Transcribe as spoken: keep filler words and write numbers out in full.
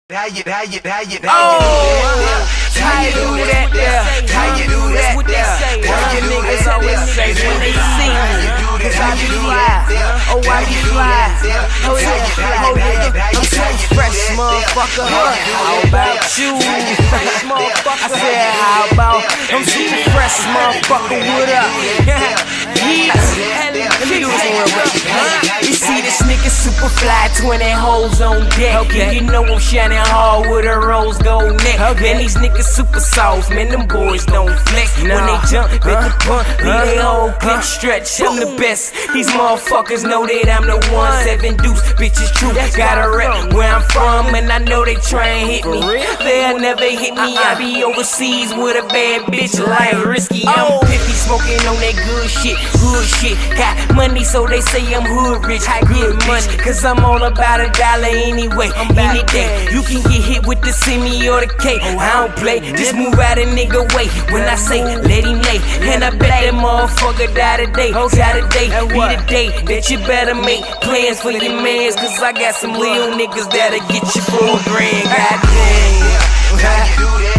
How you, how you, how you, how you do that there? How you do that there? How you do that there? What the niggas always say when they see me? Cause I be fly, oh I be fly. Oh yeah, oh yeah, I'm so fresh, motherfucker. How about you? Fresh motherfucker. I said how about I'm super fresh, motherfucker. What up? Yeah, let me do this real quick. You see this nigga super fly, twenty hoes on deck. Okay, you know I'm shining hard with a rose gold neck. Okay. Man, these niggas super sauce, man, them boys don't flex. Nah. When they jump, make uh, the punt, leave uh, they whole clip uh, stretch. I'm the best, these motherfuckers know that I'm the one. Seven deuce, bitches true, got a rep where I'm from, and I know they try and hit me. They'll never hit me, I be overseas with a bad bitch like Risky. I'm piffy, smoking on that good shit, good shit. Got money, so they say I'm hood rich. I get money, cause I'm all about a dollar anyway. Any day, you can get hit with the semi or the K. I don't play, just move out a nigga way. When I say let him lay, and I bet that motherfucker die today. Die today, be the day that you better make plans for your mans. Cause I got some little niggas that'll get you for a grand. Goddamn.